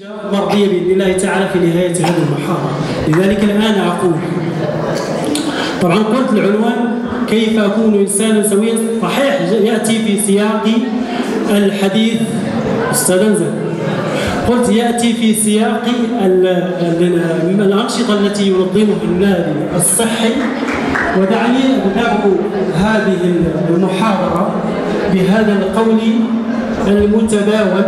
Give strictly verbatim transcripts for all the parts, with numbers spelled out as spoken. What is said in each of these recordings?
مرضية بإذن الله تعالى في نهاية هذه المحاضرة. لذلك الآن أقول طبعا قلت العنوان كيف أكون إنسانا سويا، صحيح يأتي في سياق الحديث أستاذ أنزل، قلت يأتي في سياق الأنشطة التي ينظمها النادي الصحي. ودعني أبدأ هذه المحاضرة بهذا القول المتداول.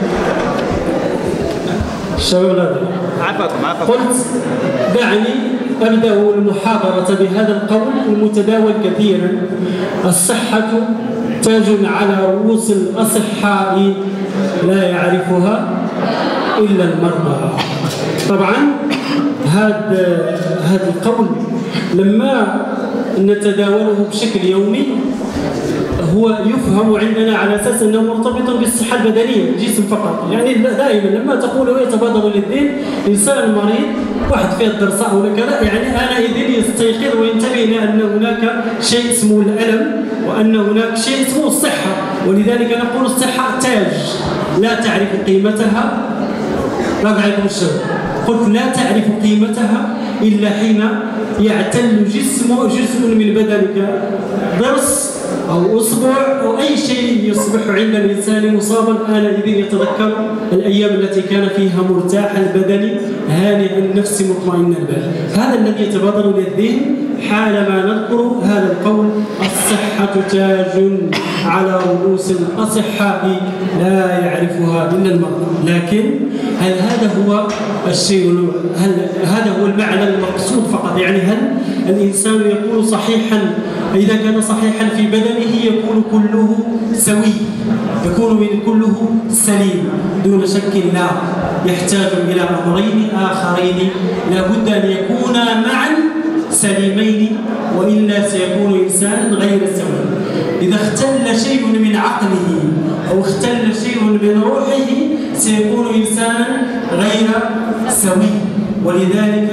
الشباب قلت دعني أبدأ المحاضرة بهذا القول المتداول كثيرا: الصحة تاج على رؤوس الأصحاء لا يعرفها إلا المرضى. طبعا هذا هذا القول لما نتداوله بشكل يومي هو يفهم عندنا على اساس انه مرتبط بالصحه البدنيه الجسم فقط. يعني دائما لما تقول يتبادر للذهن انسان مريض واحد فيه الدرصاء ولا كذا، يعني آنئذ يستيقظ وينتبه الى ان هناك شيء اسمه الالم وان هناك شيء اسمه الصحه. ولذلك نقول الصحه تاج لا تعرف قيمتها. رجع لكم الشباب، قلت لا تعرف قيمتها الا حين يعتل جسم جزء من بدنك، ضرس أو أصبع أو أي شيء يصبح عند الإنسان مصابا، آنئذ يتذكر الأيام التي كان فيها مرتاح البدن هانئ النفس مطمئن البال. هذا الذي يتبادر للذهن حالما نذكر هذا القول: الصحة تاج على رؤوس الأصحاء لا يعرفها إلا المرضى. لكن هل هذا هو الشيء؟ هل هذا هو المعنى المقصود فقط؟ يعني هل الإنسان يكون صحيحا؟ إذا كان صحيحا في بدنه يكون كله سوي، يكون من كله سليم دون شك؟ لا، يحتاج إلى أمرين آخرين لا بد أن يكونا معا سليمين، وإلا سيكون إنسانا غير سوي. إذا اختل شيء من عقله أو اختل شيء من روحه سيكون إنسانا غير سوي. ولذلك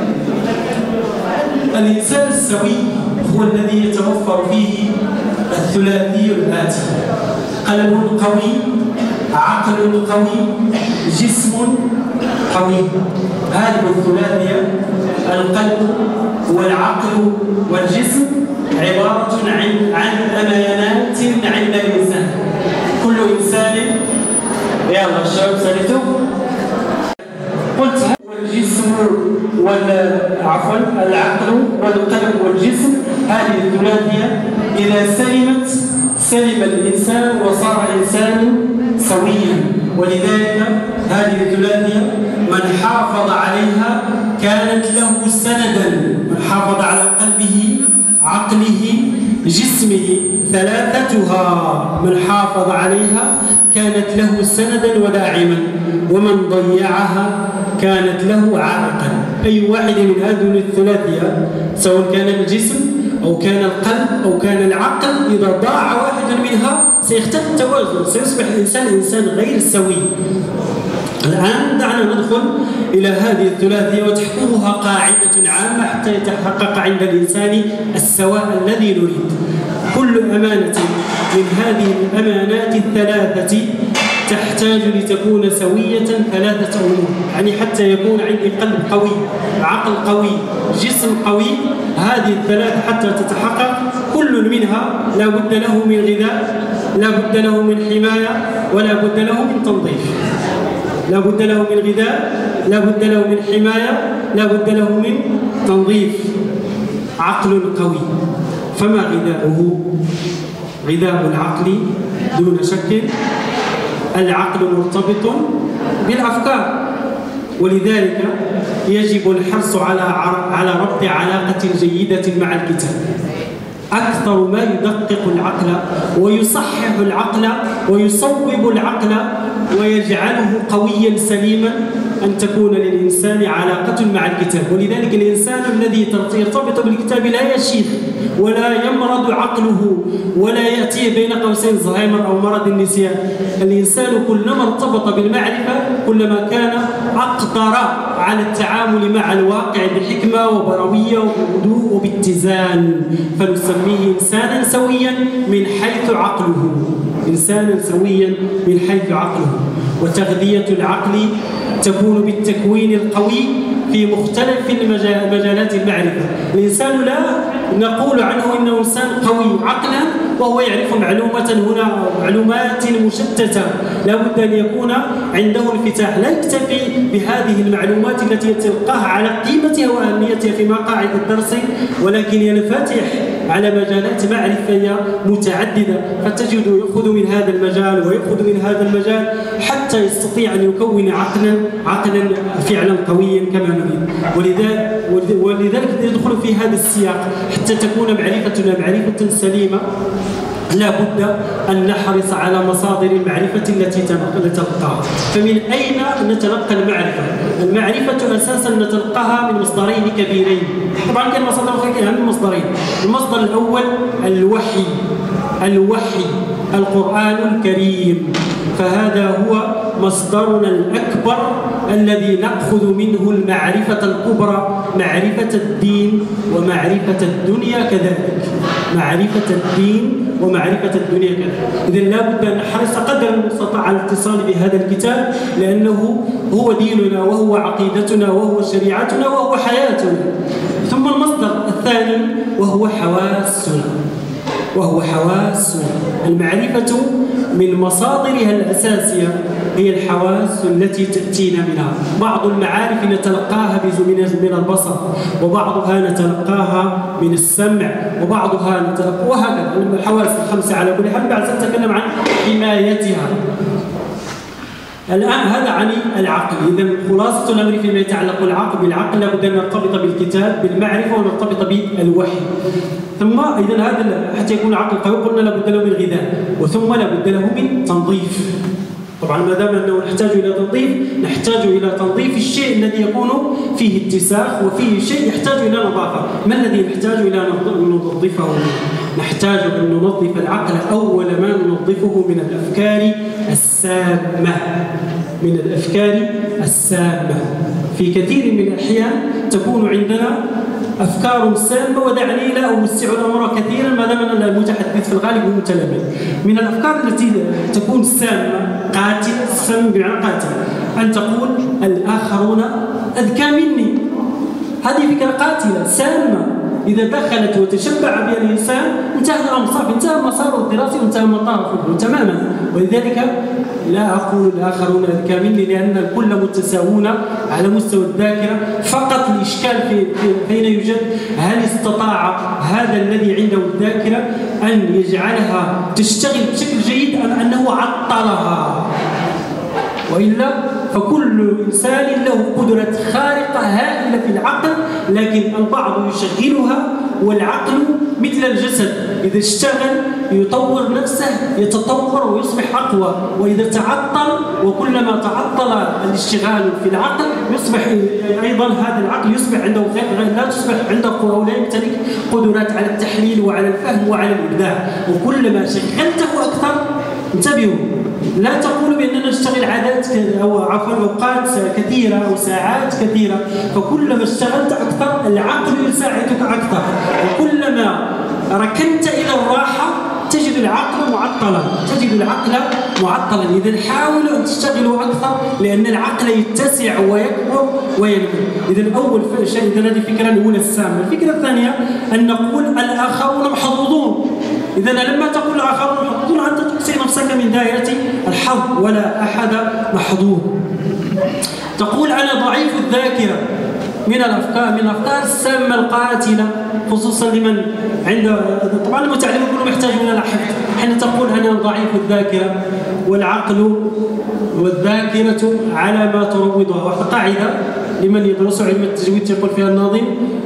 الإنسان السوي هو الذي يتوفر فيه الثلاثي الآتي: قلب قوي، عقل قوي، جسم قوي. هذه الثلاثية القلب والعقل والجسم عبارة عن عن أمانات عند الإنسان. كل إنسان يلا الشباب سالتوا قلت والجسم والعفوا العقل والقلب والجسم، هذه الثلاثية إذا سلمت سلم الإنسان وصار إنسان سويا. ولذلك هذه الثلاثية من حافظ عليها كانت له سندا، من حافظ على قلبه عقله جسمه، ثلاثتها من حافظ عليها كانت له سندا وداعما، ومن ضيعها كانت له عائقا. أي واحد من هذه الثلاثية سواء كان الجسم أو كان القلب أو كان العقل، إذا ضاع واحد منها سيختل التوازن، سيصبح الإنسان إنسان غير سوي. الآن دعنا ندخل إلى هذه الثلاثية وتحكمها قاعدة عامة حتى يتحقق عند الإنسان السواء الذي نريد. كل أمانة من هذه الأمانات الثلاثة تحتاج لتكون سوية ثلاثة أمور، يعني حتى يكون عندي قلب قوي، عقل قوي، جسم قوي، هذه الثلاثة حتى تتحقق كل منها لا بد له من غذاء، لا بد له من حماية، ولا بد له من تنظيف. لا بد له من غذاء، لا بد له من حماية، لا بد له من تنظيف. عقل قوي، فما غذاؤه؟ غذاء العقل دون شك العقل مرتبط بالأفكار، ولذلك يجب الحرص على على ربط علاقة جيدة مع الكتاب. أكثر ما يدقق العقل ويصحح العقل ويصوب العقل ويجعله قويا سليما أن تكون للإنسان علاقة مع الكتاب. ولذلك الإنسان الذي يرتبط بالكتاب لا يشيخ ولا يمرض عقله ولا يأتيه بين قوسين زهايمر أو مرض النسيان. الإنسان كلما ارتبط بالمعرفة كلما كان أقدر على التعامل مع الواقع بحكمة وبروية وبهدوء وباتزان، فنسميه إنسانا سويا من حيث عقله، إنسانا سويا من حيث عقله. وتغذية العقل تكون بالتكوين القوي في مختلف مجالات المعرفة. الإنسان لا نقول عنه إنه إنسان قوي عقلا وهو يعرف معلومة هنا معلومات مشتتة، لا بد أن يكون عنده انفتاح، لا يكتفي بهذه المعلومات التي يتلقاها على قيمتها وأهميتها في مقاعد الدرس، ولكن ينفتح على مجالات معرفية متعددة، فتجد يأخذ من هذا المجال ويأخذ من هذا المجال حتى يستطيع أن يكون عقلا عقلا فعلا قويا كما نريد. ولذلك ولذلك يدخل في هذا السياق حتى تكون معرفتنا معرفة سليمة. لا بد أن نحرص على مصادر المعرفة التي نتلقاها. فمن أين نتلقى المعرفة؟ المعرفة أساسا نتلقاها من مصدرين كبيرين، طبعا كان مصدر أخرى من مصدرين. المصدر الأول الوحي، الوحي القرآن الكريم، فهذا هو مصدرنا الأكبر الذي نأخذ منه المعرفة الكبرى، معرفة الدين ومعرفة الدنيا كذلك، معرفة الدين ومعرفة الدنيا كذلك. إذن لا بد أن نحرص قدر المستطاع على الاتصال بهذا الكتاب، لأنه هو ديننا وهو عقيدتنا وهو شريعتنا وهو حياتنا. ثم المصدر الثاني وهو حواسنا، وهو حواسنا. المعرفة من مصادرها الأساسية هي الحواس التي تأتينا منها. بعض المعارف نتلقاها من البصر، وبعضها نتلقاها من السمع، وبعضها نتلقاها وهكذا. الحواس الخمسة على كل حال. بعد سنتكلم عن حمايتها. الآن هذا عن العقل. إذا خلاصة الأمر فيما يتعلق بالعقل بالعقل لابد أن نرتبط بالكتاب بالمعرفة ونرتبط بالوحي. ثم إذا هذا حتى يكون العقل قوي قلنا لابد له من غذاء، وثم لابد له من تنظيف. طبعا ما دام انه نحتاج الى تنظيف نحتاج الى تنظيف الشيء الذي يكون فيه اتساخ وفيه شيء يحتاج الى نظافه. ما الذي نحتاج الى ان ننظفه؟ نحتاج ان ننظف العقل اول ما ننظفه من الافكار السامه، من الافكار السامه. في كثير من الاحيان تكون عندنا أفكار سامة، ودعني لا أوسع الأمر كثيرا ما دام أن المتحدث في الغالب هو متلمذ. من الأفكار التي تكون سامة قاتلة، سام بمعنى قاتل، أن تقول الآخرون أذكى مني. هذه فكرة قاتلة سامة، إذا دخلت وتشبع بها الإنسان انتهى الأمر، صافي انتهى مساره الدراسي وانتهى مطاره تماما. ولذلك لا أقول الآخرون أذكى مني، لأن الكل متساوون على مستوى الذاكرة. فقط الإشكال في حين يوجد هل استطاع هذا الذي عنده الذاكرة أن يجعلها تشتغل بشكل جيد أم أنه عطلها؟ وإلا فكل إنسان له قدرة خارقة هائلة في العقل، لكن البعض يشغلها. والعقل مثل الجسد، إذا اشتغل يطور نفسه يتطور ويصبح أقوى، وإذا تعطل وكلما تعطل الاشتغال في العقل يصبح أيضا هذا العقل يصبح عنده لا تصبح عنده أو لا يمتلك قدرات على التحليل وعلى الفهم وعلى الإبداع. وكلما شغلته أكثر، انتبهوا، لا تقولوا بأننا نشتغل عادات أو عفوا أوقات كثيرة أو ساعات كثيرة، فكلما اشتغلت أكثر العقل يساعدك أكثر، وكلما ركنت إلى الراحة تجد العقل معطلا، تجد العقل معطلا. إذا حاولوا أن تشتغلوا أكثر لأن العقل يتسع ويكبر وينمو. إذا أول شيء، إذا هذه الفكرة الأولى السامة. الفكرة الثانية أن نقول الآخرون محظوظون. إذا لما تقول الآخرون محظوظون أنت تقصي نفسك من دائرة الحظ، ولا أحد محظوظ. تقول أنا ضعيف الذاكرة، من الأفكار من الأفكار السامة القاتلة، خصوصا لمن عنده طبعا المتعلم يكون محتاج إلى الحفظ. حين تقول أنا ضعيف الذاكرة، والعقل والذاكرة على ما تروضها. وقاعدة لمن يدرس علم التجويد يقول فيها الناظم: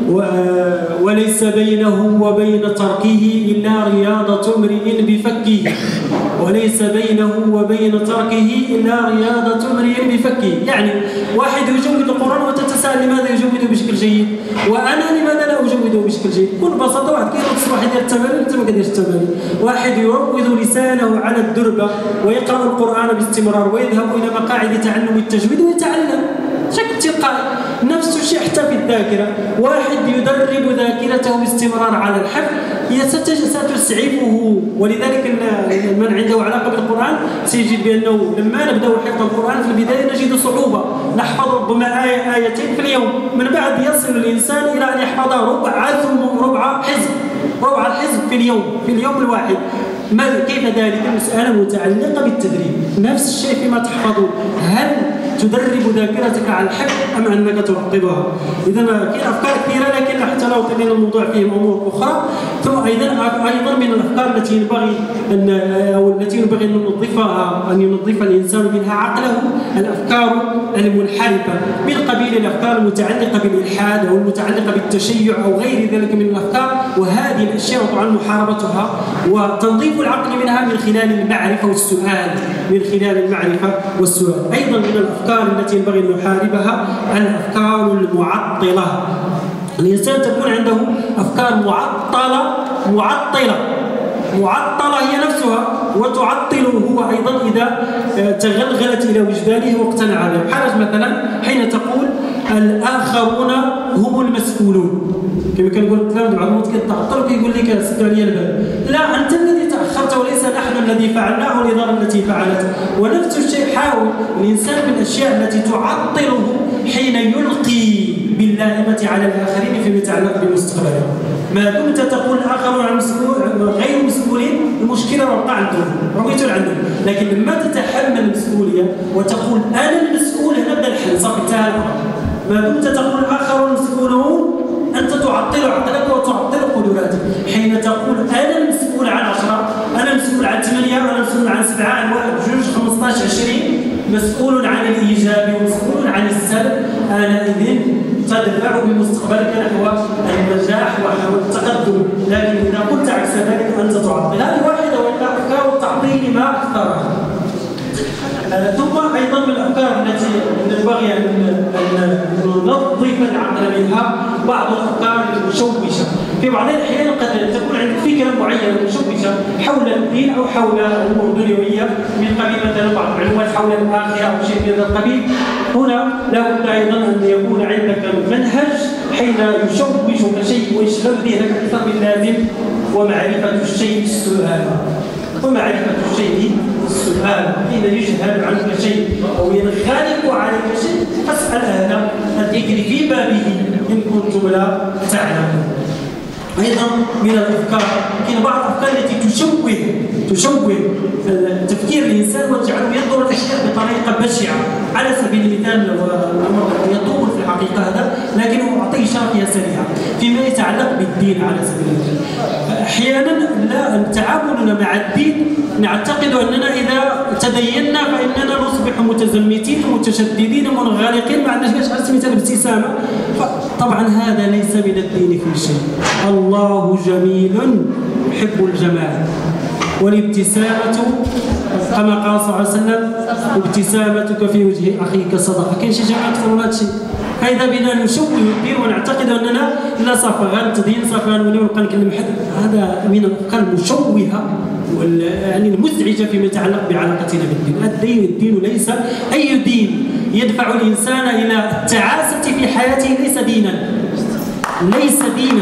وليس بينه وبين تركه إلا رياضة امرئ بفكه، وليس بينه وبين تركه إلا رياضة امرئ بفكه. يعني واحد يجود القرآن وتتساءل لماذا يجوده بشكل جيد، وأنا لماذا لا أجوده بشكل جيد؟ بكل بساطة واحد كيف واحد يدير التمارين أنت ما كديرش التمارين. واحد يروض لسانه على الدربة ويقرأ القرآن باستمرار ويذهب إلى مقاعد تعلم التجويد ويتعلم بشكل تلقائي. نفس الشيء حتى في الذاكرة، واحد يدرب ذاكرته باستمرار على الحفظ ستسعفه ولذلك من عنده علاقه بالقران سيجد بانه لما نبدا حفظ القران في البدايه نجد صعوبه، نحفظ ربما ايه ايتين في اليوم، من بعد يصل الانسان الى ان يحفظ ربع ثم ربع حزب، ربع الحزب في اليوم، في اليوم الواحد. ما كيف ذلك؟ مسألة متعلقة بالتدريب. نفس الشيء فيما تحفظ، هل تدرب ذاكرتك على الحفظ أم أنك تعقبها؟ إذا كاين أفكار كثيرة، لكن حتى لو طلعنا الموضوع فيه أمور أخرى. ثم أيضا أيضا من الأفكار التي ينبغي أن أو التي ينبغي أن ننظفها أن ينظف الإنسان منها عقله الأفكار المنحرفة من قبيل الأفكار المتعلقة بالإلحاد أو المتعلقة بالتشيع أو غير ذلك من الأفكار، وهذه الأشياء طبعا محاربتها وتنظيف العقل منها من خلال المعرفة والسؤال، من خلال المعرفة والسؤال. أيضا من الأفكار التي ينبغي أن نحاربها الأفكار المعطلة. الإنسان تكون عنده أفكار معطلة معطلة معطلة هي نفسها، وتعطله هو أيضا إذا تغلغلت إلى وجدانه واقتنع بها. بحال مثلا حين تقول الآخرون هم المسؤولون، كما كنقول الكلام بعض المرات كيتعطل وكيقول لك سد عليا البال، لا أنت الذي تأخرت وليس نحن الذي فعلنا أو الإدارة التي فعلت. ونفس الشيء حاول الإنسان من الأشياء التي تعطله حين يلقي باللائمة على الآخرين فيما يتعلق بمستقبله. ما دمت تقول الآخرون غير مسؤولين، المشكلة ربما عندهم رويتوا عندهم، لكن لما تتحمل المسؤولية وتقول أنا المسؤول هنا بدأ الحل صافي انتهى. ما دمت تقول الآخرون مسؤولون أنت تعطل عقلك وتعطل قدراتك. حين تقول أنا المسؤول عن عشرة، أنا المسؤول عن ثمانية، أنا مسؤول عن سبعة، عن واحد، جوج، خمسطاش، عشرين، مسؤول عن الإيجاب ومسؤول عن السلب، آنئذ تدفع بمستقبلك نحو النجاح ونحو التقدم. لكن إذا قلت عكس ذلك أنت تعطل. هذه واحدة وإلا أفكار التعطيل ما أكثرها. آه ثم أيضا من الأفكار التي ينبغي أن ننظف العقل منها بعض الأفكار المشوشة. في بعض الأحيان قد تكون عندك فكرة معينة مشوشة حول الدين أو حول الأمور الدنيوية، من قبيل مثلا بعض المعلومات حول الآخرة أو شيء من هذا القبيل. هنا لا بد أيضا أن يكون عندك منهج حين يشوشك شيء ويشغل ذهنك أكثر من اللازم، ومعرفة الشيء السؤال ومعرفة الشيء السؤال. حين يجهل عنك شيء أو ينغلق عليك شيء فاسأل أهل الذكر في بابه إن كنتم لا تعلمون. أيضا من الأفكار كاين بعض الأفكار التي تشوه تشوه تفكير الإنسان وتجعله ينظر الأشياء بطريقة بشعة. على سبيل المثال الأمر يطول في الحقيقة هذا، لكنه أعطيه شرحية سريعة فيما يتعلق بالدين. على سبيل المثال أحيانا لا تعاملنا مع الدين نعتقد أننا إذا تدينا فإننا نصبح متزمتين متشددين منغلقين ما عندناش على سبيل المثال ابتسامة. طبعا هذا ليس من الدين في شيء. الله جميل يحب الجمال، والابتسامة كما قال صلى الله عليه وسلم ابتسامتك في وجه أخيك صدقة. كاين شي جماعة أكثر من هذا الشيء. فإذا بنا نشوه الدين ونعتقد أننا لا صافي غنتدين صافي غنوليو نبقى نكلم حد، هذا من الأفكار المشوهة يعني المزعجة فيما يتعلق بعلاقتنا بالدين. الدين الدين ليس أي دين يدفع الإنسان إلى التعاسة في حياته ليس دينا، ليس دينا.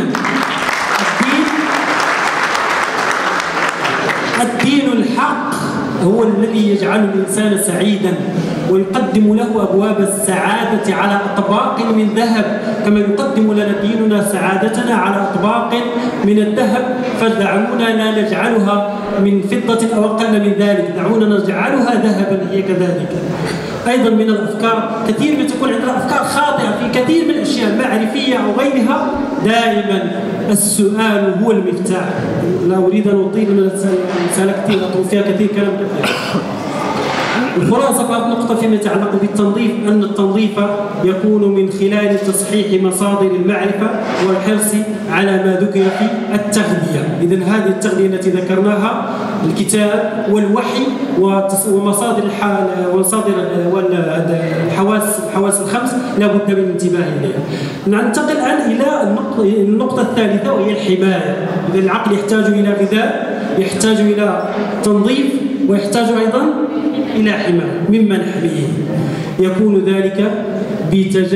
الدين الدين الحق هو الذي يجعل الإنسان سعيدا ويقدم له أبواب السعادة على أطباق من ذهب، كما يقدم لنا ديننا سعادتنا على أطباق من الذهب. فدعونا لا نجعلها من فضة أو أقل من ذلك، دعونا نجعلها ذهبا هي كذلك. أيضا من الأفكار كثير من تكون عندنا أفكار خاطئة في كثير من الأشياء معرفية أو غيرها. دائما السؤال هو المفتاح. لا أريد أن أطيل من المسألة كثير أطول فيها كثير كلام كثير. الخلاصة في هذه النقطة فيما يتعلق بالتنظيف أن التنظيف يكون من خلال تصحيح مصادر المعرفة والحرص على ما ذكر في التغذية. إذن هذه التغذية التي ذكرناها الكتاب والوحي ومصادر ومصادر والحواس الحواس الخمس لا بد من الانتباه إليها. ننتقل الآن إلى النقطة الثالثة وهي الحماية. إذن العقل يحتاج إلى غذاء، يحتاج إلى تنظيف، ويحتاج أيضا إلى حماية. مما نحميه يكون ذلك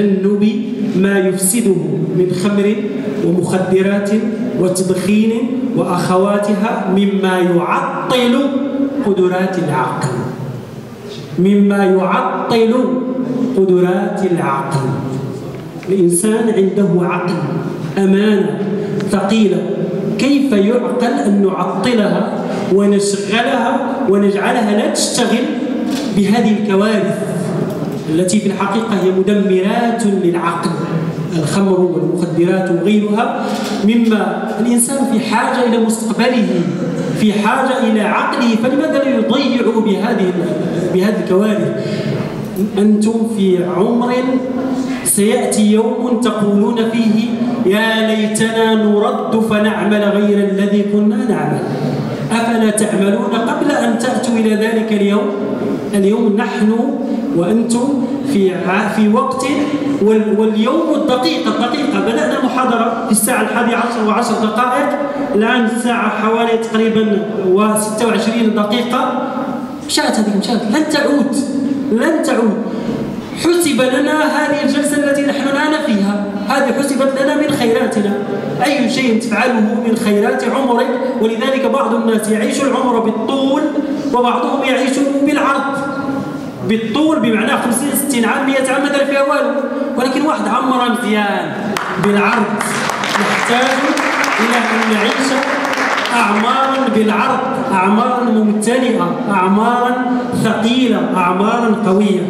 بتجنب ما يفسده من خمر ومخدرات وتدخين وأخواتها مما يعطل قدرات العقل، مما يعطل قدرات العقل. الإنسان عنده عقل، أمانة ثقيلة، كيف يعقل أن نعطلها ونشغلها ونجعلها لا تشتغل بهذه الكوارث التي في الحقيقة هي مدمرات للعقل، الخمر والمخدرات وغيرها، مما الإنسان في حاجة إلى مستقبله، في حاجة إلى عقله، فلماذا لا يضيع بهذه بهذه الكوارث؟ أنتم في عمر سيأتي يوم تقولون فيه يا ليتنا نرد فنعمل غير الذي كنا نعمل. أفلا تعملون قبل أن تأتوا إلى ذلك اليوم؟ اليوم نحن وأنتم في في وقت، واليوم الدقيقة الدقيقة بدأنا المحاضرة في الساعة الحادية عشر وعشر دقائق، الآن الساعة حوالي تقريبا وستة وعشرين دقيقة. مشات هذه مشات، لن تعود لن تعود. حسب لنا هذه الجلسة التي نحن الآن فيها، هذه حسبت لنا من خيراتنا، أي شيء تفعله من خيرات عمرك. ولذلك بعض الناس يعيش العمر بالطول وبعضهم يعيش بالعرض. بالطول بمعنى خمسين ستين عام مئة عام مثلا فيها والو، ولكن واحد عمر مزيان. بالعرض نحتاج إلى أن نعيش أعمارا بالعرض، أعمارا ممتلئة، أعمارا ثقيلة، أعمارا قوية.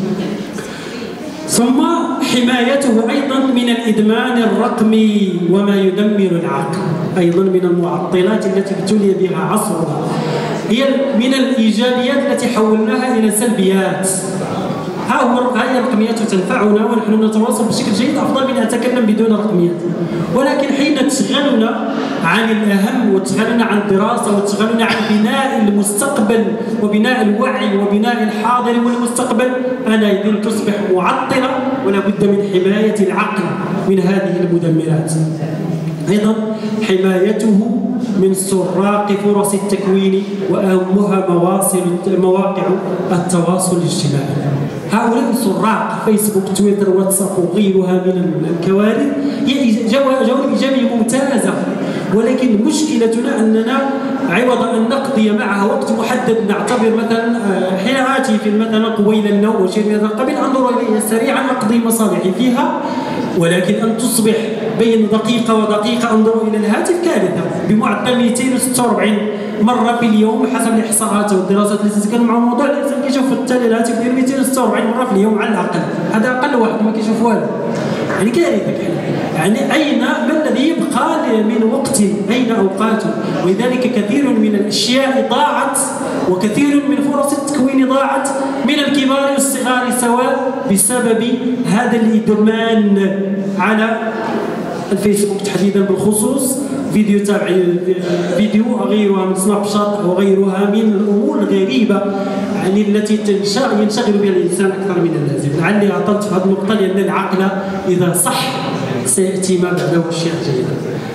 ثم حمايته أيضا من الإدمان الرقمي وما يدمر العقل، أيضا من المعطلات التي ابتلي بها عصرنا، هي من الإيجابيات التي حولناها إلى سلبيات. ها هو هذه الرقميات تنفعنا ونحن نتواصل بشكل جيد، أفضل من أن نتكلم بدون رقميات. ولكن حين تشغلنا عن الأهم وتشغلنا عن الدراسة وتشغلنا عن بناء المستقبل وبناء الوعي وبناء الحاضر والمستقبل، أنا إذن تصبح معطلة، ولا بد من حماية العقل من هذه المدمرات. أيضا حمايته من سراق فرص التكوين وأهمها مواصل مواقع التواصل الاجتماعي. هؤلاء السراق فيسبوك تويتر واتساب وغيرها من الكوارث هي جوانب إيجابية ممتازة، ولكن مشكلتنا أننا عوض أن نقضي معها وقت محدد، نعتبر مثلا حين آتي في مثلا قبيل النوم وشيء من هذا القبيل أنظر إليها سريعا أقضي مصالحي فيها، ولكن أن تصبح بين دقيقة ودقيقة أنظر إلى الهاتف كارثة بمعدل مئتين وستة وأربعين مرة في اليوم حسب الإحصاءات والدراسات التي تتكلم مع الموضوع. الإنسان كيشوف التالي الهاتف ديالو مئتين وستة وأربعين مرة في اليوم على الأقل، هذا أقل واحد ما كيشوف والو، يعني كارثة. يعني أين ما الذي يبقى من وقت؟ أين أوقاته؟ ولذلك كثير من الأشياء ضاعت وكثير من فرص التكوين ضاعت من الكبار والصغار سواء بسبب هذا الإدمان على الفيسبوك تحديدا بالخصوص، فيديو تابع فيديو غيرها من سناب شات وغيرها من الامور الغريبه يعني التي ينشغل بها الانسان اكثر من اللازم. لعلي عطلت في هذه النقطه لان العقل اذا صح سياتي ما بعده اشياء جيده.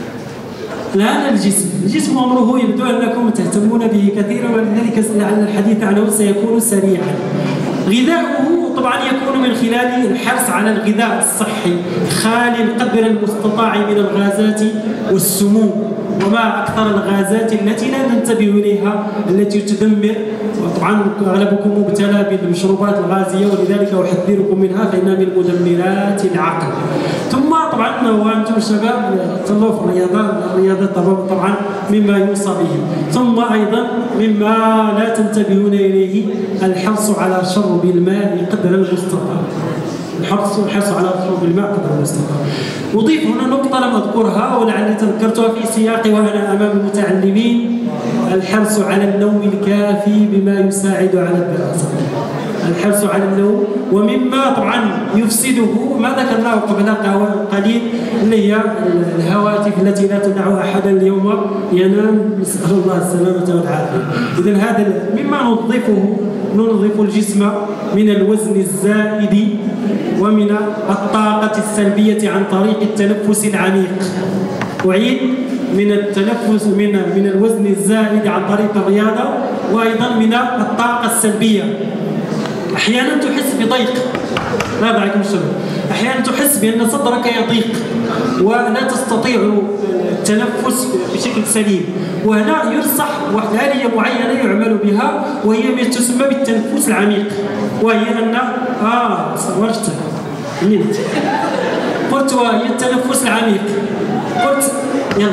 الان الجسم، الجسم امره يبدو انكم تهتمون به كثيرا، ولذلك لعل الحديث عنه سيكون سريعا. غذاؤه طبعا يكون من خلال الحرص على الغذاء الصحي خالي القدر المستطاع من الغازات والسموم، وما أكثر الغازات التي لا ننتبه إليها التي تدمر. وطبعا أغلبكم مبتلى بالمشروبات الغازية ولذلك أحذركم منها فإنها من مدمرات العقل. ثم طبعا وأنتم الشباب تطلعوا في الرياضة، الرياضة طبعا مما يوصى به. ثم أيضا مما لا تنتبهون إليه الحرص على شرب الماء قدر المستطاع، الحرص الحرص على شرب الماء قدر المستطاع. أضيف هنا نقطة لم أذكرها ولعلي تذكرتها في سياقي وأنا أمام المتعلمين، الحرص على النوم الكافي بما يساعد على الدراسة. الحرص على النوم، ومما طبعا يفسده ما ذكرناه قبل قليل اللي هي الهواتف التي لا تدع احدا اليوم ينام، نسال الله السلامه والعافيه. اذا هذا مما ننظفه، ننظف الجسم من الوزن الزائد ومن الطاقه السلبيه عن طريق التنفس العميق. أعيد، من التنفس من من الوزن الزائد عن طريق الرياضه، وايضا من الطاقه السلبيه. أحيانا تحس بضيق، لا عليكم الشباب، أحيانا تحس بأن صدرك يضيق ولا تستطيع التنفس بشكل سليم، وهنا ينصح واحد الآلية معينة يعمل بها وهي ما تسمى بالتنفس العميق، وهي أن آه ورشت منت قلت وهي التنفس العميق، قلت يلا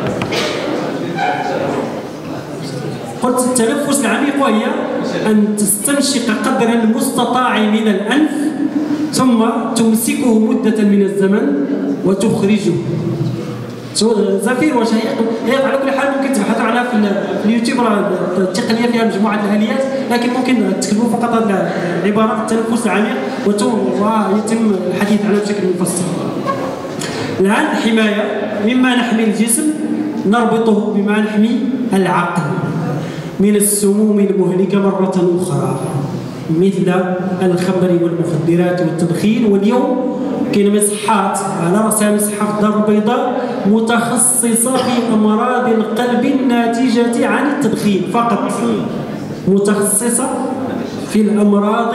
قلت التنفس العميق وهي أن تستنشق قدر المستطاع من الأنف ثم تمسكه مدة من الزمن وتخرجه. زفير وشهيق هي على كل حال ممكن تبحثوا عنها في اليوتيوب، راه التقنيه فيها مجموعه الاليات، لكن ممكن تكتبوا فقط العباره التنفس العميق ويتم الحديث عنها بشكل مفصل. الآن الحمايه، مما نحمي الجسم نربطه بما نحمي العقل من السموم المهلكه مره اخرى مثل الخمر والمخدرات والتدخين. واليوم كاين مصحات على راسها مصحه في الدار البيضاء متخصصه في امراض القلب الناتجه عن التدخين فقط، متخصصه في الامراض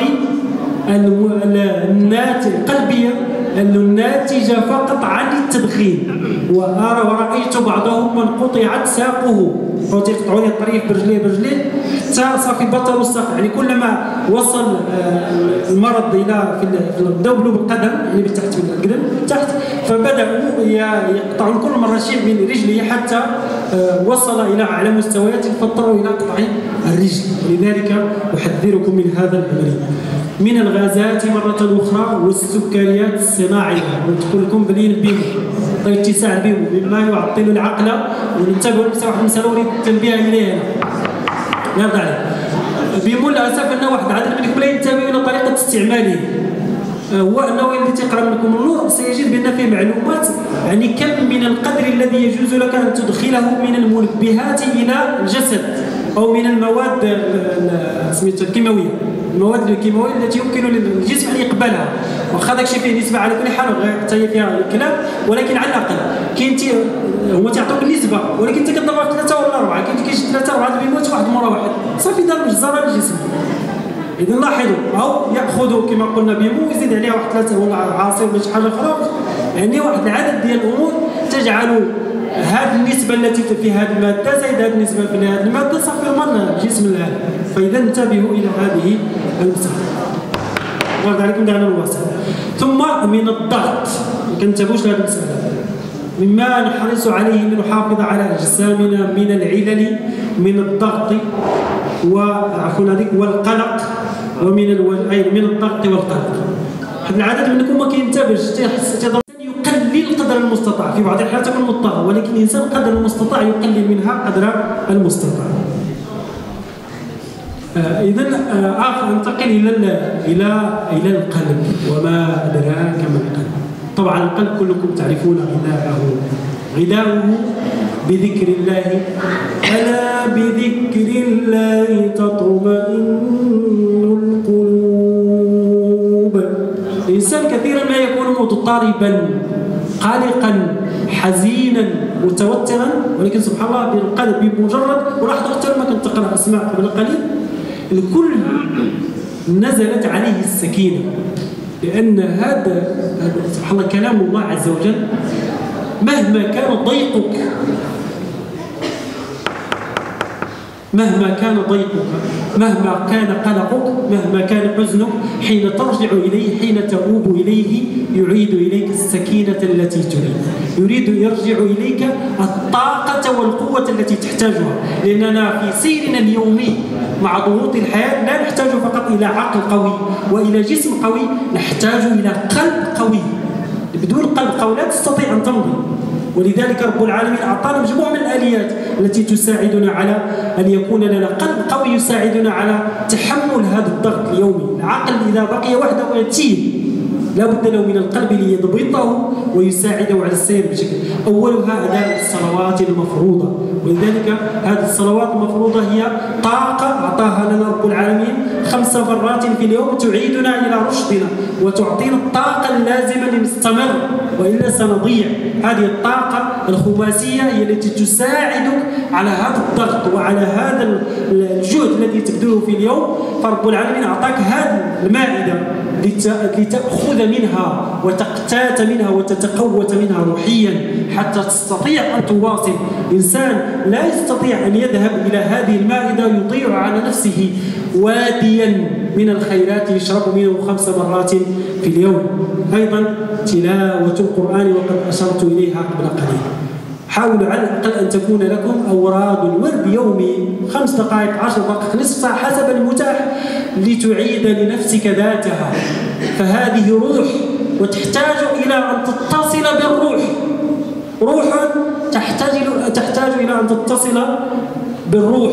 القلبيه الناتجه فقط عن التدخين. وارى ورأيت بعضهم من قطعت ساقه، يقطعوا لي الطريق برجليه برجليه حتى صافي بطلوا الساق، يعني كلما وصل المرض الى في الدبل بالقدم يعني تحت في القدم تحت، فبداوا يقطعون كل مره شيء من رجله حتى وصل الى اعلى مستويات فاضطروا الى قطع الرجل. ولذلك احذركم من هذا الامر، من الغازات مره اخرى والسكريات الصناعيه، ونقول لكم بلي البيمو اتساع البيمو مما يعطل العقل. وننتبهوا لواحد المساله اريد التنبيه اليها هنا، لا يرضى عليك. البيمو للاسف انه واحد العدد منكم لا ينتبه الى طريقه استعماله، هو انه الذي تقرا منكم النور سيجد بان فيه معلومات يعني كم من القدر الذي يجوز لك ان تدخله من المنبهات الى الجسد او من المواد سميتها الكيماويه، المواد الكيماويه التي يمكن للجسم ان يقبلها، واخا داكشي فيه نسبه على كل حال حتى هي فيها الكلام، ولكن على الاقل كاين هما تيعطوك نسبه، ولكن انت كتضربها في ثلاثه ولا اربعه، كاين كيجي ثلاثه اربعه بيموت واحد مره واحد صافي دار جزاره للجسم. اذا لاحظوا او ياخذوا كما قلنا بيمو ويزيد عليها واحد ثلاثه ولا عصير ولا شي حاجه اخرى، يعني واحد العدد ديال الامور تجعل هذه النسبه التي في هذه الماده زائد هذه النسبه في هذه الماده صافي المرض الجسم الان. فاذا انتبهوا الى هذه المساله. الله عليكم دعنا نواصل. ثم من الضغط، ما كنتبهوش لهذه المساله، مما نحرص عليه لنحافظ على اجسامنا من العلل من الضغط وعفوا هذيك والقلق، ومن الو... اي من الضغط والقلق. واحد العدد منكم ما كينتبهش تيظن يقلل قدر المستطاع، في بعض الحالات تكون مضطر، ولكن الانسان قدر المستطاع يقلل منها قدر المستطاع. آه اذا آه انتقل الى الى الى القلب، وما ادراك ما القلب. طبعا القلب كلكم تعرفون غذاءه، غذاؤه بذكر الله، ألا بذكر الله تطمئن القلوب. الإنسان كثيرا ما يكون مضطربا قلقا حزينا متوترا، ولكن سبحان الله بالقلب بمجرد، ولاحظوا حتى لما كنت تقرا اسماء قبل قليل الكل نزلت عليه السكينه، لان هذا سبحان الله كلام الله عز وجل. مهما كان ضيقك مهما كان ضيقك مهما كان قلقك مهما كان حزنك، حين ترجع إليه حين تؤوب إليه يعيد إليك السكينة التي تريد، يريد يرجع إليك الطاقة والقوة التي تحتاجها. لأننا في سيرنا اليومي مع ضغوط الحياة لا نحتاج فقط إلى عقل قوي وإلى جسم قوي، نحتاج إلى قلب قوي. بدون قلب قوي لا تستطيع أن تمضي. ولذلك رب العالمين أعطانا مجموعة من الآليات التي تساعدنا على أن يكون لنا قلب قوي يساعدنا على تحمل هذا الضغط اليومي. العقل إذا بقي وحده يتيه لا بد له من القلب ليضبطه ويساعده على السير بشكل. أولها أداء الصلوات المفروضة، ولذلك هذه الصلوات المفروضة هي طاقة أعطاها لنا رب العالمين خمس مرات في اليوم تعيدنا إلى رشدنا وتعطينا الطاقة اللازمة لنستمر، وإلا سنضيع. هذه الطاقة الخماسية هي التي تساعدك على هذا الضغط وعلى هذا الجهد الذي تبذله في اليوم. فرب العالمين أعطاك هذه المائدة لتأخذ منها وتقتات منها وتتقوت منها روحيا حتى تستطيع أن تواصل. إنسان لا يستطيع أن يذهب إلى هذه المائدة يطيع على نفسه واديا من الخيرات يشرب منه خمس مرات في اليوم. أيضا تلاوة القرآن وقد أشرت إليها قبل قليل. حاولوا على الأقل أن تكون لكم أوراد الورد يومي خمس دقائق عشر دقائق نصف ساعة حسب المتاح لتعيد لنفسك ذاتها، فهذه روح وتحتاج إلى أن تتصل بالروح. روح تحتاج تحتاج إلى أن تتصل بالروح.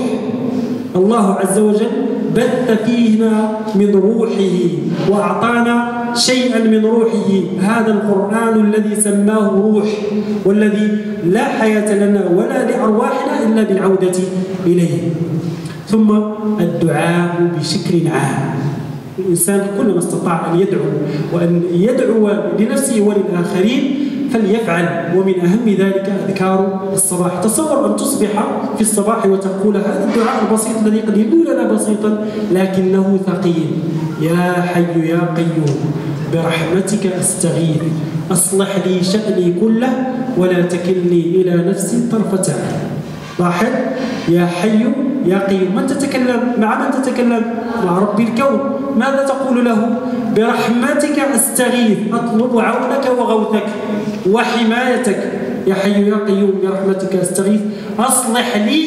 الله عز وجل بث فينا من روحه وأعطانا شيئا من روحه، هذا القرآن الذي سماه روح، والذي لا حياة لنا ولا لأرواحنا إلا بالعودة إليه. ثم الدعاء بشكل عام. الإنسان كلما استطاع أن يدعو وأن يدعو لنفسه وللآخرين فليفعل، ومن أهم ذلك أذكار الصباح. تصور أن تصبح في الصباح وتقول هذا الدعاء البسيط الذي قد يبدو لنا بسيطا لكنه ثقيل: يا حي يا قيوم برحمتك أستغيث أصلح لي شأني كله ولا تكلني إلى نفسي طرفة عين. لاحظ: يا حي يا قيوم. من تتكلم؟ مع من تتكلم؟ مع رب الكون. ماذا تقول له؟ برحمتك أستغيث، أطلب عونك وغوثك وحمايتك. يا حي يا قيوم برحمتك أستغيث أصلح لي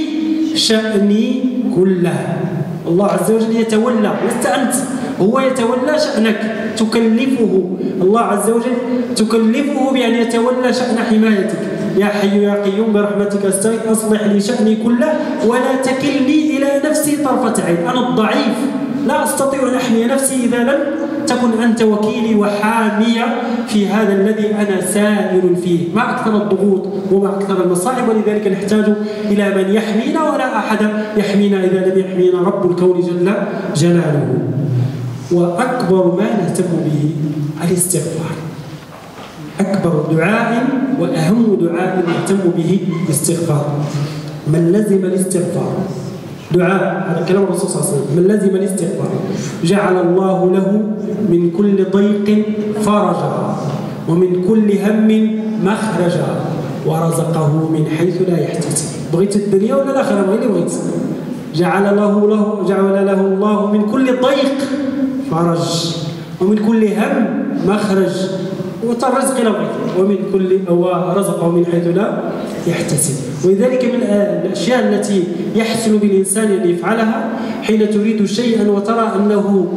شأني كله. الله عز وجل يتولى، لست أنت، هو يتولى شأنك، تكلفه. الله عز وجل تكلفه بأن يتولى شأن حمايتك. يا حي يا قيوم برحمتك أستغيث أصلح لي شأني كله ولا تكلني إلى نفسي طرفة عين. أنا الضعيف لا أستطيع أن أحمي نفسي إذا لم تكن أنت وكيلي وحامية في هذا الذي أنا سائر فيه. ما أكثر الضغوط وما أكثر المصائب، ولذلك نحتاج إلى من يحمينا، ولا أحد يحمينا إذا لم يحمينا رب الكون جل جلاله. وأكبر ما نهتم به الاستغفار. أكبر دعاء وأهم دعاء نهتم به الاستغفار. من لزم الاستغفار، دعاء هذا كلام الرسول صلى الله عليه وسلم، من لزم الاستغفار جعل الله له من كل ضيق فرجا ومن كل هم مخرجا ورزقه من حيث لا يحتسب. بغيت الدنيا ولا الآخرة؟ بغيت اللي بغيت. جعل له له جعل له الله من كل ضيق فرج ومن كل هم مخرج وترزق له ومن كل ورزقه من حيث لا يحتسب. ولذلك من الاشياء التي يحسن بالانسان ان يفعلها حين تريد شيئا وترى انه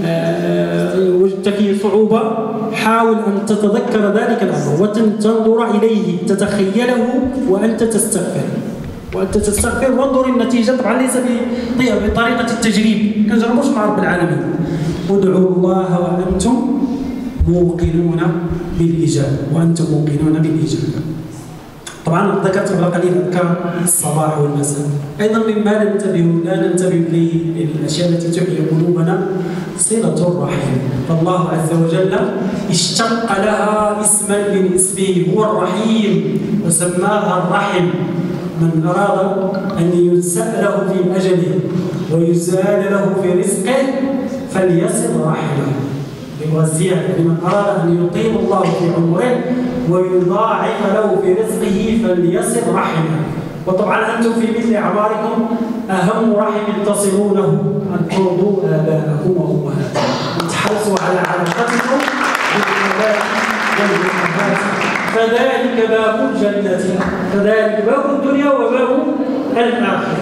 وجدت فيه صعوبه، حاول ان تتذكر ذلك الامر وتنظر اليه، تتخيله وانت تستغفر وانت تستغفر وانظر النتيجه. طبعا ليس بطريقه التجريب، كنجربوش مع رب العالمين. ادعوا الله وانتم موقنون بالإجابة وأنتم موقنون بالإجابة. طبعا ذكرت قبل قليل أذكار الصباح والمساء. أيضا مما لا ننتبه لا ننتبه إليه الأشياء التي تحيي قلوبنا صلة الرحم. فالله عز وجل اشتق لها اسما من اسمه، هو الرحيم وسماها الرحم. من أراد أن ينسأ له في أجله ويزال له في رزقه فليصل رحمه. والزيادة لمن أراد أن يطيل الله في عمره ويضاعف له في رزقه فليصل رحمه. وطبعا أنتم في مثل أعماركم أهم رحم تصلونه أن ترضوا آباءكم وأمهاتكم، تحرصوا على علاقتكم بالآباء والأمهات، فذلك باب الجنة، فذلك باب الدنيا وباب الآخرة.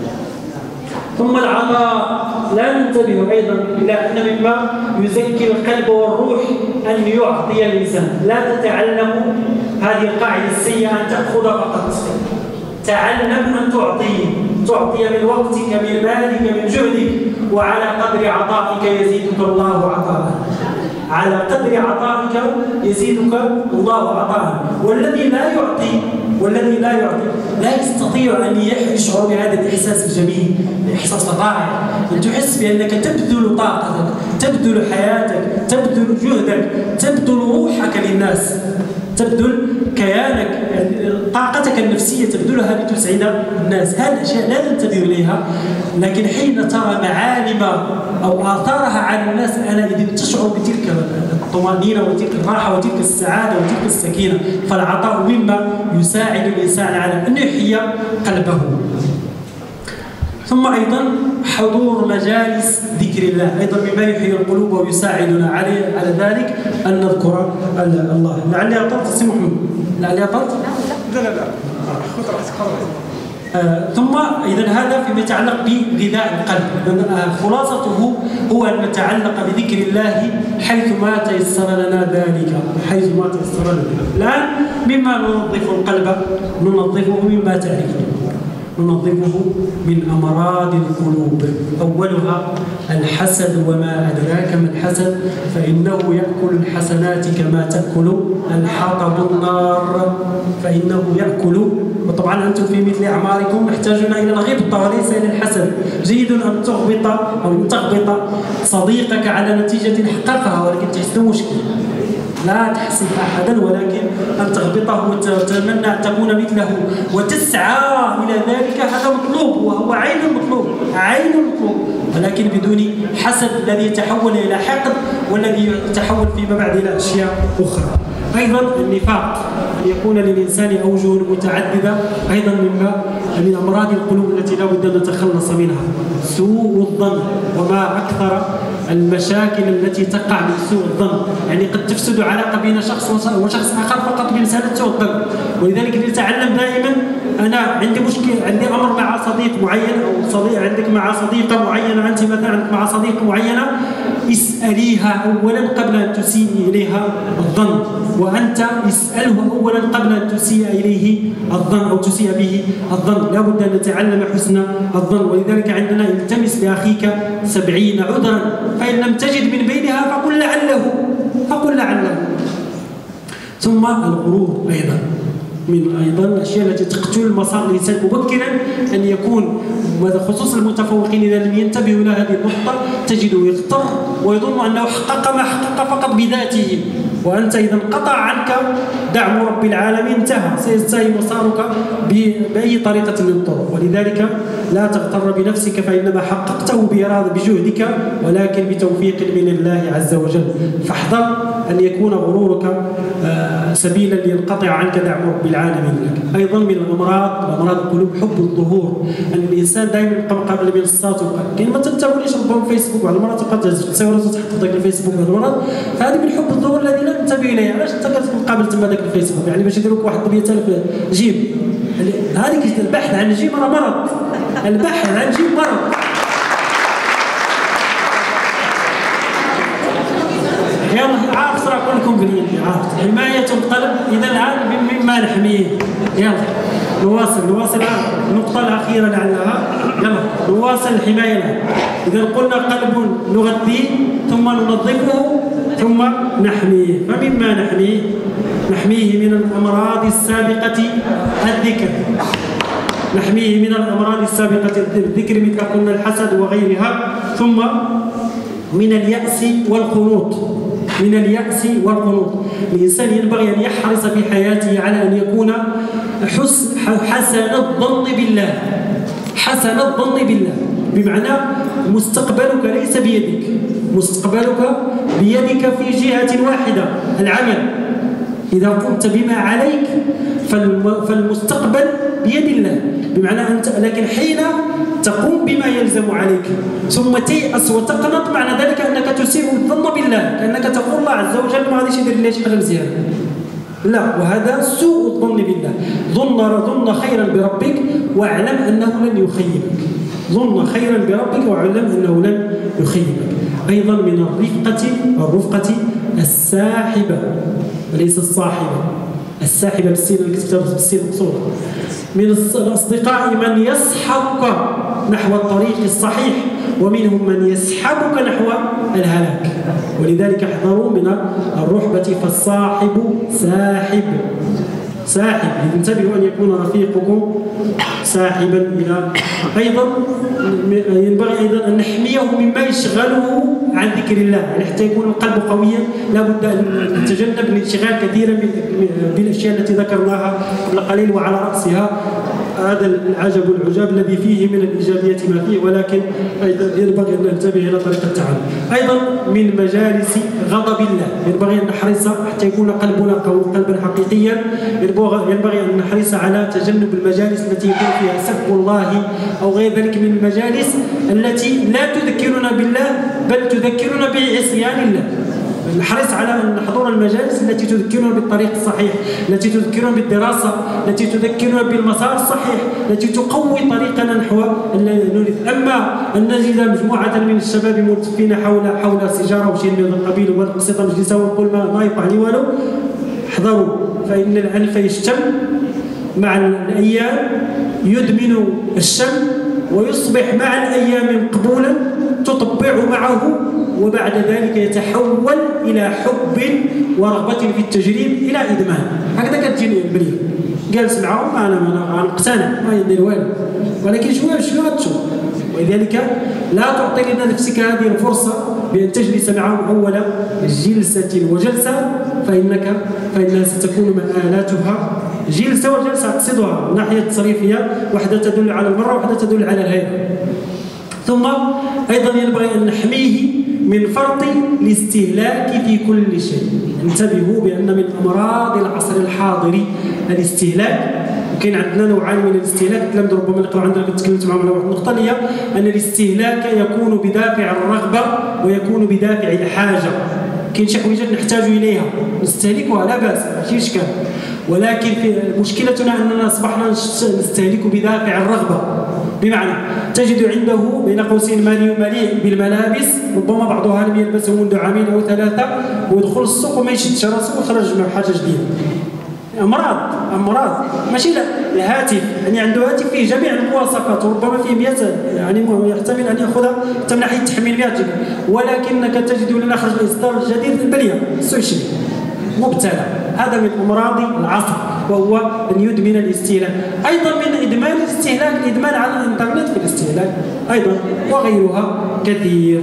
ثم العطاء، لا ننتبه أيضا إلى أن مما يزكي القلب والروح أن يعطي الإنسان. لا تتعلموا هذه القاعدة السيئة أن تأخذ فقط، تعلم أن تعطي، تعطي من وقتك من مالك من جهدك، وعلى قدر عطائك يزيدك الله عطاء. على قدر عطائك يزيدك الله عطاء. والذي لا يعطي والذي لا يعطي لا يستطيع أن يشعر بهذا الإحساس الجميل، الإحساس الرائع، أن تحس بأنك تبذل طاقتك، تبذل حياتك، تبذل جهدك، تبذل روحك للناس، تبذل كيانك، طاقتك النفسية تبذلها لتسعد الناس. هذه الأشياء لا ننتبه إليها، لكن حين ترى معالم أو آثارها على الناس آنئذ تشعر بتلك الطمأنينة وتلك الراحة وتلك السعادة وتلك السكينة. فالعطاء مما يساعد الإنسان على أن يحيي قلبه. ثم أيضا حضور مجالس ذكر الله أيضا مما يحيي القلوب ويساعدنا عليه على ذلك أن نذكر الله. لعلي أطلت سي محمود، لعلي أطلت؟ لا لا لا خذ راحتك. آه ثم إذا هذا فيما يتعلق بغذاء القلب. آه خلاصته هو أن نتعلق بذكر الله حيث ما تيسر لنا ذلك، حيث ما تيسر لنا. الآن مما ننظف القلب ننظفه مما تعرفون، ننظفه من أمراض القلوب. أولها الحسد، وما أدراك ما الحسد، فإنه يأكل الحسنات كما تأكل الحطب النار، فإنه يأكل. وطبعا أنتم في مثل أعماركم محتاجون إلى الغبطة وليس إلى الحسد. جيد أن تغبط أو أن تغبط صديقك على نتيجة حققها، ولكن تحس مشكل، لا تحسد أحدا، ولكن أن تغبطه وتتمنى أن تكون مثله وتسعى إلى ذلك، هذا مطلوب وهو عين المطلوب، عين المطلوب، ولكن بدون حسد الذي يتحول إلى حقد والذي يتحول فيما بعد إلى أشياء أخرى. أيضا النفاق، أن يكون للإنسان أوجه متعددة، أيضا مما من أمراض القلوب التي لا بد أن نتخلص منها. سوء الظن، وما أكثر المشاكل التي تقع من سوء الظن، يعني قد تفسد علاقة بين شخص وشخص آخر فقط بمسألة سوء الظن. ولذلك نتعلم دائما، أنا عندي مشكلة، عندي أمر مع صديق معين، أو صديق عندك مع صديقة معينة، أنت مثلا عندك مع صديقة معينة، اسأليها أولا قبل أن تسيئي إليها الظن، وأنت اسأله أولا قبل أن تسيء إليه الظن أو تسيء به الظن. لا بد أن نتعلم حسن الظن. ولذلك عندنا التمس لأخيك سبعين عذرا، فإن لم تجد من بينها فقل لعله فقل لعله. ثم الغرور أيضا من أيضا الأشياء التي تقتل مسار الإنسان مبكرا، أن يكون خصوصا المتفوقين إذا لم ينتبهوا إلى هذه النقطة تجده يغتر ويظن أنه حقق ما حقق فقط بذاته، وأنت إذا انقطع عنك دعم رب العالمين انتهى، سينتهي مسارك بأي طريقة من الطرق. ولذلك لا تغتر بنفسك، فإنما حققته بإرادة بجهدك ولكن بتوفيق من الله عز وجل. فاحذر أن يكون غرورك سبيلا لينقطع عنك دعم رب العالمين لك. أيضا من الأمراض أمراض القلوب حب الظهور، أن الإنسان دائما قبل منصات كاين ما تنتبهوش ربما فيسبوك، وعلى المرات تبقى تصور تحط ذاك الفيسبوك هذا المرات، فهذه من حب الظهور الذي لا تنتبه اليه. علاش انت كتقابل تما ذاك الفيسبوك؟ يعني باش يديروك واحد مئة ألف جيم. هذيك البحث عن الجيم راه مرض، البحث عن الجيم مرض. يلا عارف راه كلكم بنين، عارف حماية القلب. إذا الآن مما نحميه. يلا نواصل نواصل النقطة الأخيرة لعلها. يلا نواصل الحماية الآن. إذا قلنا قلب نغذيه ثم ننظفه ثم نحميه. فمما نحميه نحميه من الأمراض السابقة الذكر، نحميه من الأمراض السابقة الذكر مثل قلنا الحسد وغيرها. ثم من اليأس والقنوط، من اليأس والقنوط. الإنسان ينبغي أن يحرص في حياته على أن يكون حسن حسن الظن بالله، حسن الظن بالله، بمعنى مستقبلك ليس بيدك، مستقبلك بيدك في جهة واحدة، العمل. إذا قمت بما عليك فالمستقبل بيد الله، بمعنى أنت لكن حين تقوم بما يلزم عليك ثم تيأس وتقنط، معنى ذلك أنك تسيء الظن بالله، كأنك تقول الله عز وجل ما غاديش يدير لي شي حاجة مزيانة. لا، وهذا سوء الظن بالله. ظن ظن خيرا بربك واعلم أنه لن يخيبك، ظن خيرا بربك واعلم أنه لن يخيبك. أيضا من الرفقة الرفقة الساحبة وليس الصاحبة، الساحبة بالسين الكتاب بالسين المقصورة. من الأصدقاء من يصحبك نحو الطريق الصحيح ومنهم من يسحبك نحو الهلاك. ولذلك احذروا من الرحبة فالصاحب ساحب ساحب انتبهوا أن يكون رفيقكم ساحبا إلى. أيضا ينبغي أيضا أن نحميه مما يشغله عن ذكر الله، يعني حتى يكون القلب قويا لا بد أن نتجنب الانشغال كثيرا بالأشياء التي ذكرناها قبل قليل، وعلى رأسها هذا العجب العجاب الذي فيه من الإيجابية ما فيه، ولكن أيضا ينبغي أن ننتبه إلى طريقة التعامل. أيضا من مجالس غضب الله ينبغي أن نحرص حتى يكون قلبنا قلبا حقيقيا، ينبغي أن نحرص على تجنب المجالس التي يكون فيها سب الله أو غير ذلك من المجالس التي لا تذكرنا بالله بل تذكرنا بعصيان الله. نحرص على أن نحضر المجالس التي تذكرنا بالطريق الصحيح، التي تذكرنا بالدراسة، التي تذكرنا بالمسار الصحيح، التي تقوي طريقنا نحو نريد. أما أن نجد مجموعة من الشباب ملتفين حول حول سيجارة وشيء من القبيل ونقصد مجلسه ونقول ما, ما يقع لي والو، احذروا فإن العنف يشتم مع الأيام، يدمن الشم ويصبح مع الأيام قبولا تطبع معه، وبعد ذلك يتحول إلى حب ورغبة في التجريب إلى إدمان. هكذا كتجيني البريه جالس معهم أنا أنا مقتنع ما يدير والو، ولكن شوية شوية تشوف. ولذلك لا تعطي لنفسك هذه الفرصة بأن تجلس معهم أول جلسة وجلسة، فإنك فإنها ستكون مآلاتها جلسة وجلسة أقصدها من ناحية تصريفية، واحدة تدل على المرة واحدة تدل على الهيئة. ثم أيضا ينبغي أن نحميه من فرط الاستهلاك في كل شيء. انتبهوا بأن من أمراض العصر الحاضر الاستهلاك، وكاين عندنا نوعان من الاستهلاك الكلام ده ربما نقرأ عندنا كنت تكلمت معهم على واحد النقطة اللي هي أن الاستهلاك يكون بدافع الرغبة ويكون بدافع الحاجة. كاين شي حويجات نحتاج إليها نستهلكها لا بأس ماشي إشكال، ولكن في مشكلتنا أننا أصبحنا نستهلك بدافع الرغبة، بمعنى تجد عنده بين قوسين مالي مليء بالملابس ربما بعضها لم يلبسه منذ عامين أو ثلاثة، ويدخل السوق وما يشدش راسه ويخرج من حاجة جديدة. أمراض أمراض ماشي لا الهاتف، يعني عنده هاتف فيه جميع المواصفات وربما فيه مئة، يعني يحتمل أن يأخذها حتى من ناحية تحميل مئة جنيه، ولكنك تجد لنا خرج الإصدار الجديد البلية سوشي مبتلى. هذا من أمراض العصر وهو أن يدمن الاستهلاك. أيضا من إدمان الاستهلاك الإدمان على الإنترنت في الاستهلاك أيضا وغيرها كثير.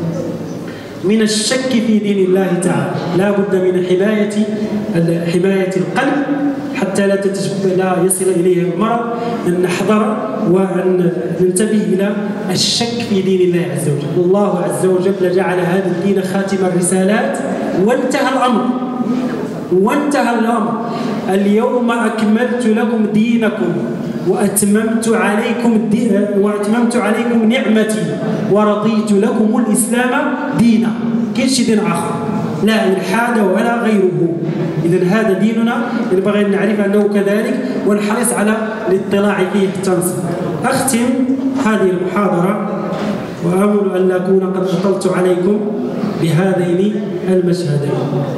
من الشك في دين الله تعالى لا بد من حماية حماية القلب حتى لا لا يصل إليه المرض، أن نحذر وأن ننتبه إلى الشك في دين الله عز وجل. الله عز وجل جعل هذا الدين خاتم الرسالات وانتهى الأمر وانتهى الأمر اليوم أكملت لكم دينكم وأتممت عليكم وأتممت عليكم نعمتي ورضيت لكم الإسلام دينا. كاينش دين آخر لا إلحاد ولا غيره. إذن هذا ديننا ينبغي أن نعرف أنه كذلك ونحرص على الاطلاع فيه حتى نصل. أختم هذه المحاضرة وأمل أن لا أكون قد أطلت عليكم بهذين المشهدين.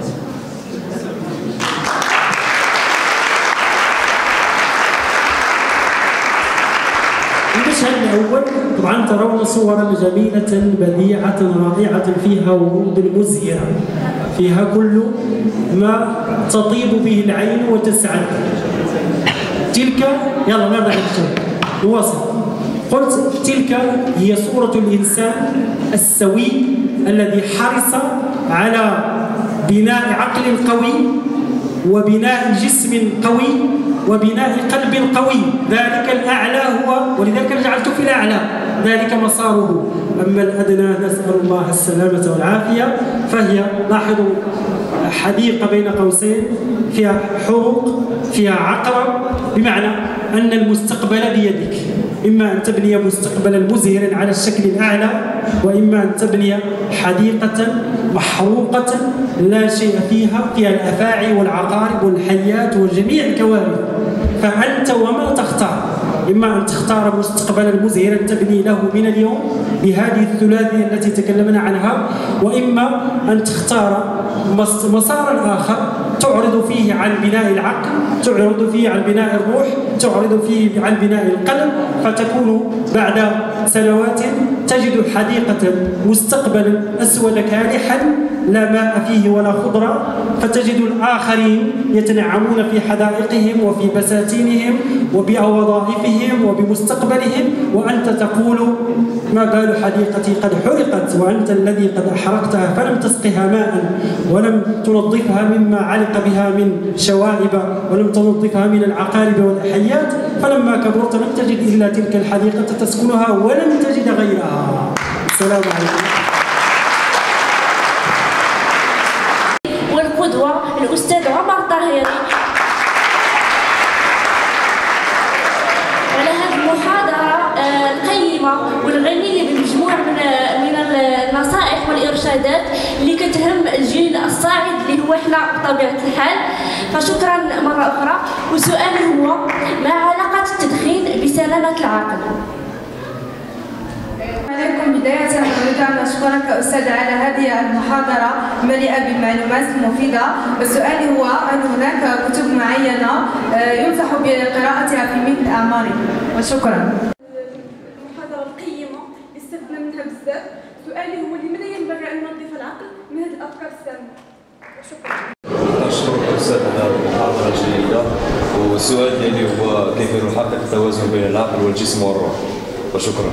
المشهد الأول طبعا ترون صورا جميلة بديعة رائعة فيها ورود مزهرة، فيها كل ما تطيب به العين وتسعد. تلك يلا ماذا نكتب نواصل. قلت تلك هي صورة الإنسان السوي الذي حرص على بناء عقل قوي وبناء جسم قوي وبناء قلب قوي. ذلك الأعلى هو، ولذلك جعلت في الأعلى ذلك مساره. أما الأدنى نسأل الله السلامة والعافية، فهي لاحظوا حديقة بين قوسين فيها حروق فيها عقرب، بمعنى أن المستقبل بيدك. إما أن تبني مستقبلا مزهرا على الشكل الأعلى، وإما أن تبني حديقة محروقة لا شيء فيها فيها الأفاعي والعقارب والحيات وجميع الكوارث. فأنت وما تختار، إما أن تختار مستقبلا مزهرا تبني له من اليوم، بهذه الثلاثية التي تكلمنا عنها، وإما أن تختار مسارا آخر تعرض فيه عن بناء العقل، تعرض فيه عن بناء الروح، تعرض فيه عن بناء القلب، فتكون بعد سنوات تجد حديقة مستقبلا أسود كالحا لا ماء فيه ولا خضرة، فتجد الآخرين يتنعمون في حدائقهم وفي بساتينهم وبوظائفهم وبمستقبلهم، وأنت تقول ما بال حديقتي قد حرقت وأنت الذي قد أحرقتها فلم تسقها ماء ولم تنظفها مما علق بها من شوائب ولم تنظفها من العقارب والحيات، فلما كبرت لم تجد إلا تلك الحديقة تسكنها ولم تجد غيرها. السلام عليكم. والقدوة الأستاذ عمر الطاهري على هذه المحاضرة القيمة والغنية بمجموع من من النصائح والإرشادات اللي كتهم الجيل الصاعد اللي هو احنا بطبيعة الحال. فشكرا مرة أخرى. وسؤالي هو: ما علاقة التدخين بسلامة العقل؟ عليكم. بداية أريد أن أشكرك أستاذ على هذه المحاضرة المليئة بالمعلومات المفيدة. وسؤالي هو: هل هناك كتب معينة ينصح بقراءتها في مثل أعماري؟ وشكرا. المحاضرة القيمة اللي استفدنا منها بزاف. سؤالي هو: لماذا ينبغي أن ننظف العقل من هذه الأفكار السامة؟ وشكرا. أشكرك أستاذ على المحاضرة الجيدة. والسؤال ديالي هو: كيف نحقق التوازن بين العقل والجسم والروح؟ وشكرا.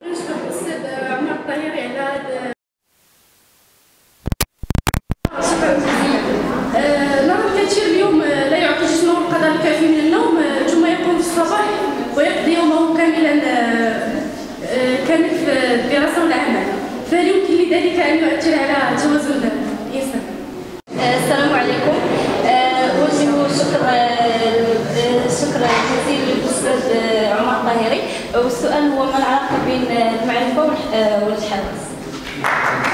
كان في الدراسة والعمل، فهل يمكن لذلك أن يؤثر على توازن الإنسان؟ السلام عليكم. أوجه شكر شكر جزيل للأستاذ عمر الطاهري. والسؤال هو: ما العلاقة بين المعرفة والحدث؟